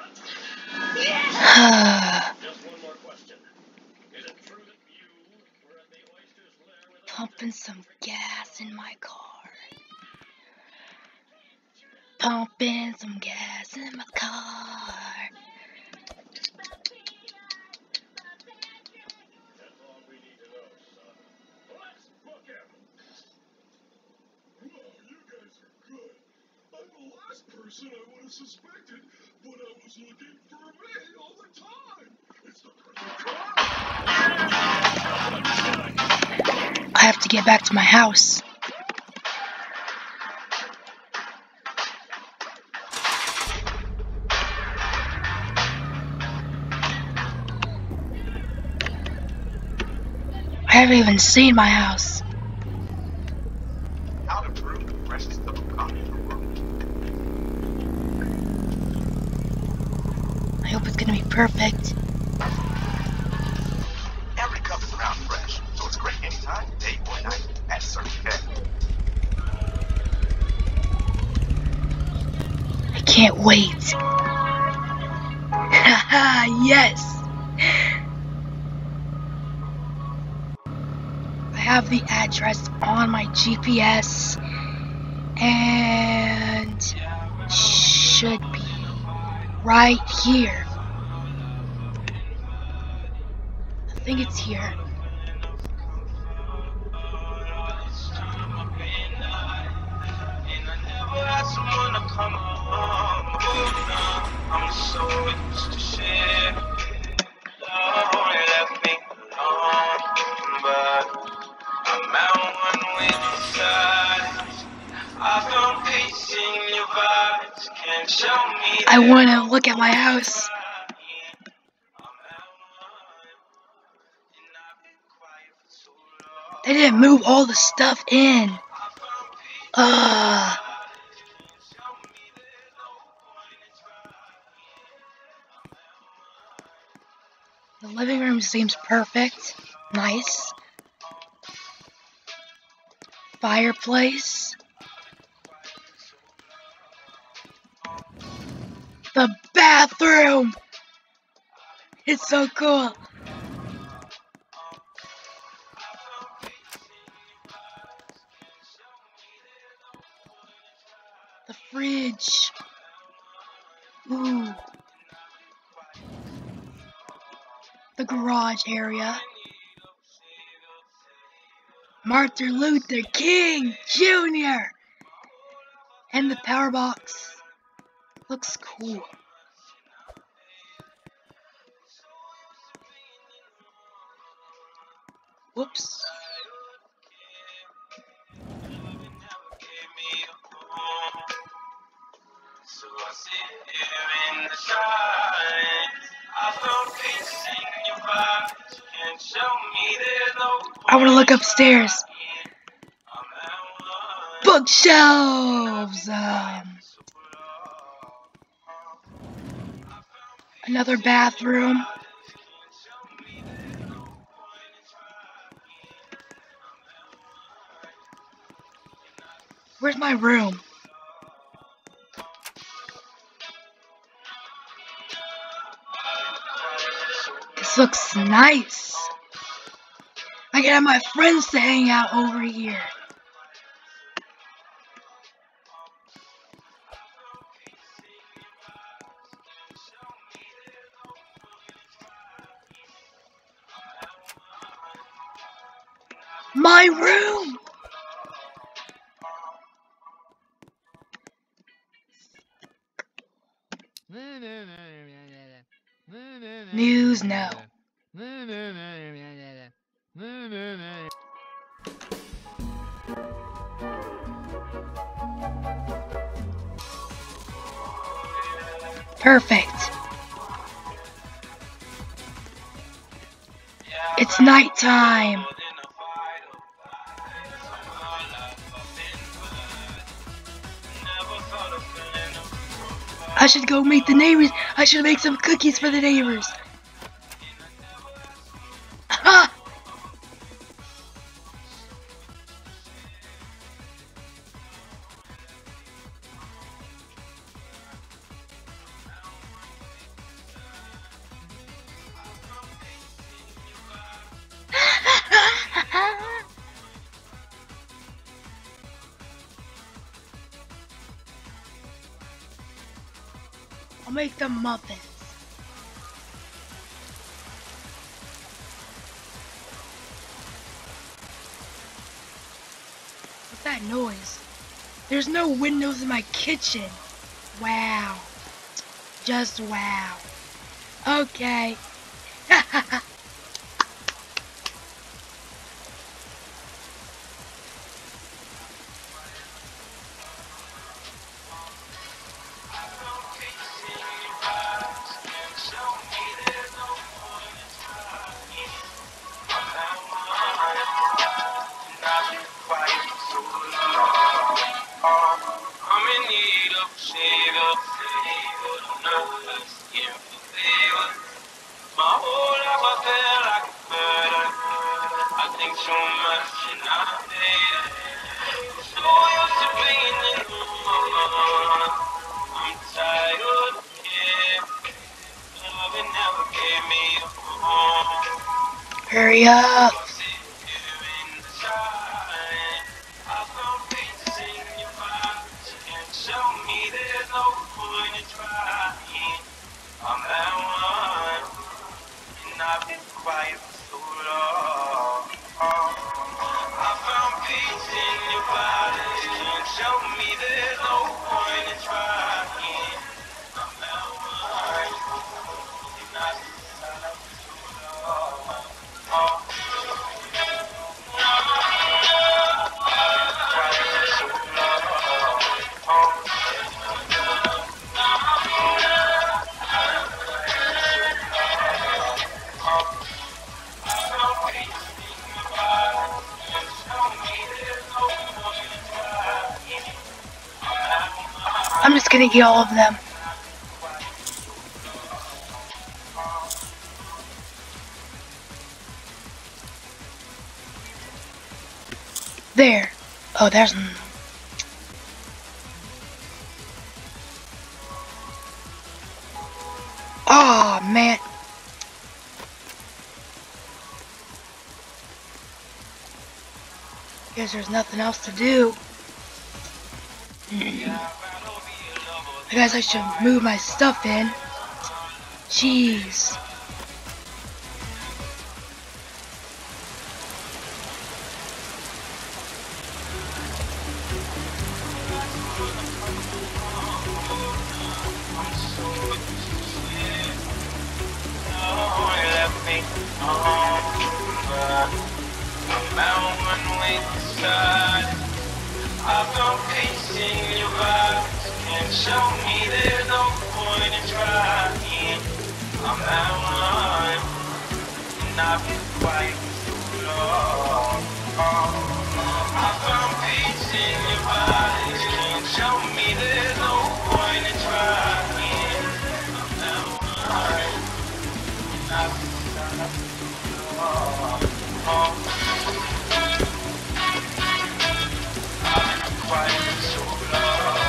Pumping some gas in my car. Pumping some gas in my car. Person I would have suspected, but I was looking for me all the time. It's the I have to get back to my house. I haven't even seen my house. How to prove the precious cup of coffee from Roblox. I hope it's gonna be perfect. Every cup is ground fresh, so it's great anytime, day or night, at Circle K. I can't wait. Haha, yes! I have the address on my GPS and should be right here. I think it's here. I want to look at my house. They didn't move all the stuff in. The living room seems perfect. Nice. Fireplace. The bathroom! It's so cool. The fridge. Ooh. The garage area. Martin Luther King Jr. And the power box. Looks cool. Whoops. I want to look upstairs. Bookshelves. Another bathroom. Where's my room? This looks nice. I can have my friends to hang out over here. My room! News now. Perfect. It's nighttime. I should go meet the neighbors. I should make some cookies for the neighbors. Ha! I'll make them muffins. What's that noise? There's no windows in my kitchen. Wow. Just wow. Okay. Hurry up. I'm just gonna get all of them. There. Oh, there's... Oh, man. Guess there's nothing else to do. I guess I should move my stuff in. Jeez. Show me there's no point in trying. I'm at one, and I've been quiet too long. I found peace in your body. Show me there's no point in trying. I'm at one, and I've been too long. I've been quiet too long.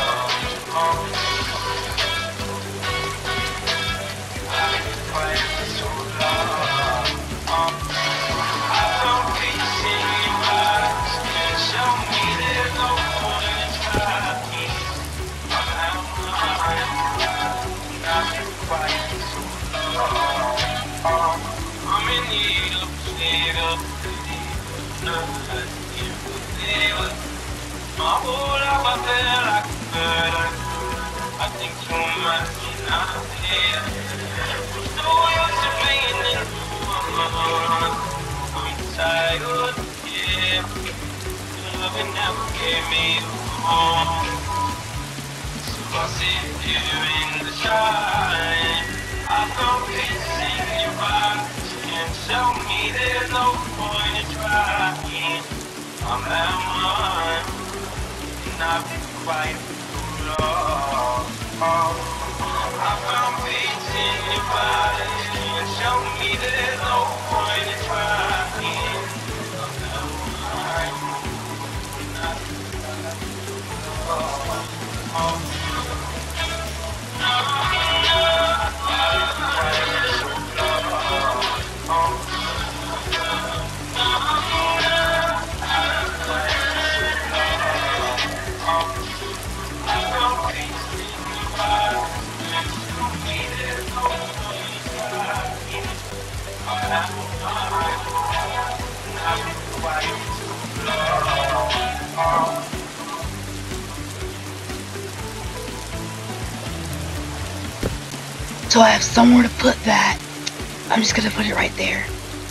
My whole life I felt like a bird. I think too much and I'm here. I'm so used to being in the world. I'm tired, yeah. Love never gave me a home. So I sit here in the shine. I found peace in your eyes. Can't tell me there's no point in trying. I'm at one. I've been quiet for too long. I found peace in your body. And show me there's no point in trying. I'm at one. I've been quiet for too long. So I have somewhere to put that. I'm just gonna put it right there.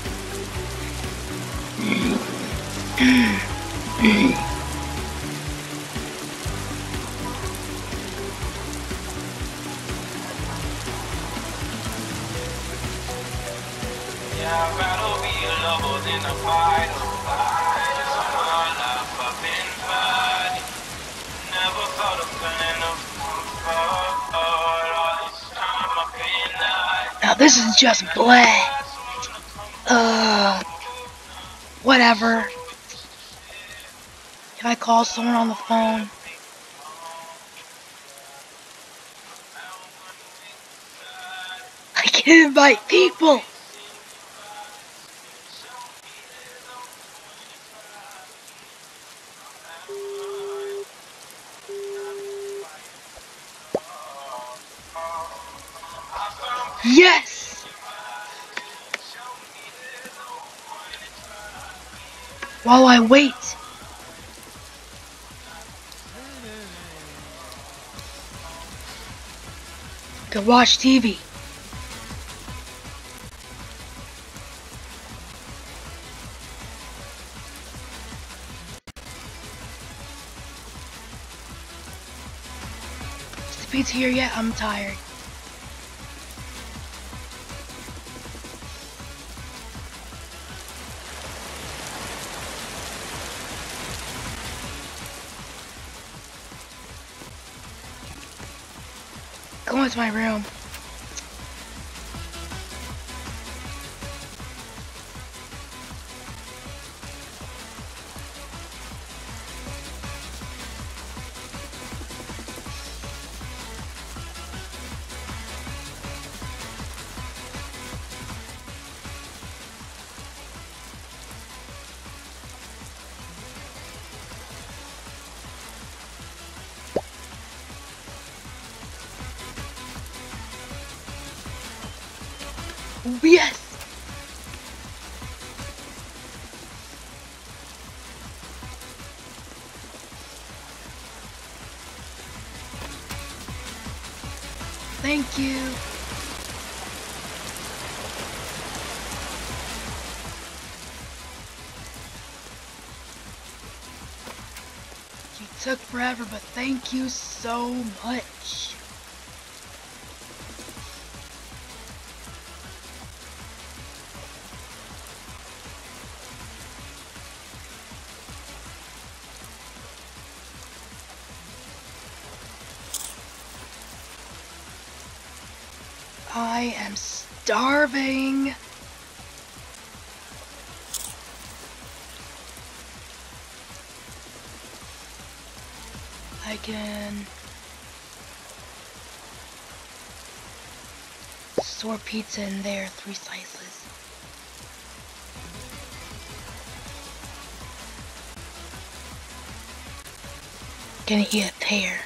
Yeah, I'd rather be a lover than a fighter. Just all my life I've been fighting. Never felt a feeling of comfort. All this time I've been lying. Now this is just bleh. Whatever. Can I call someone on the phone? I can invite people. Yes! While I wait. To watch TV. Is the pizza here yet? I'm tired. Go into my room. Yes! Thank you. You took forever, but thank you so much. I am starving. I can store pizza in there, 3 slices. Gonna eat a pear.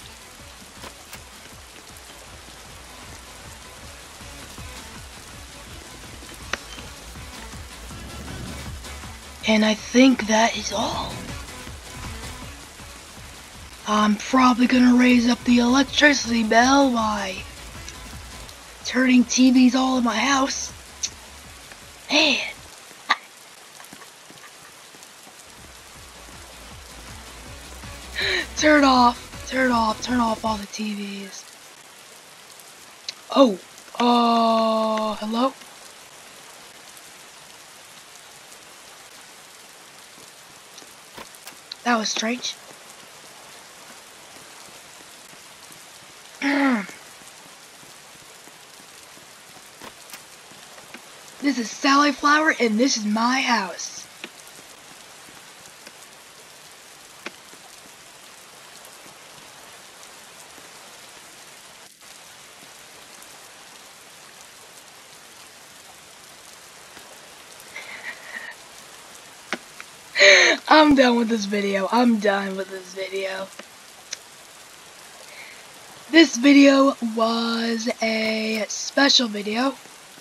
And I think that is all. I'm probably gonna raise up the electricity bill by turning TVs all in my house. Man. Turn off all the TVs. Oh, hello? That was strange. This is Sally Flower, and this is my house. I'm done with this video. I'm done with this video. This video was a special video.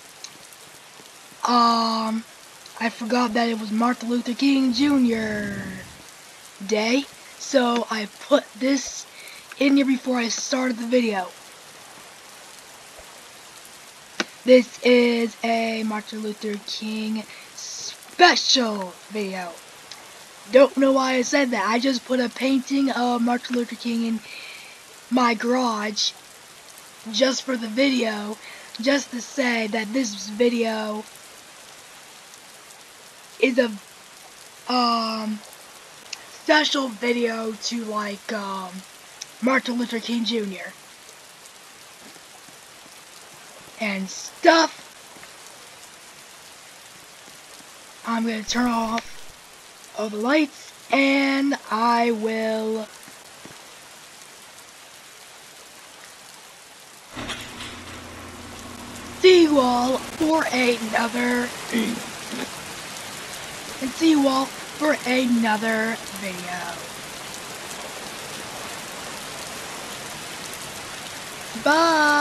I forgot that it was Martin Luther King Jr. Day, so I put this in here before I started the video. This is a Martin Luther King special video. Don't know why I said that. I just put a painting of Martin Luther King in my garage just for the video, just to say that this video is a special video to like Martin Luther King Jr. and stuff. I'm gonna turn off all the lights and I will see you all for another video. Bye.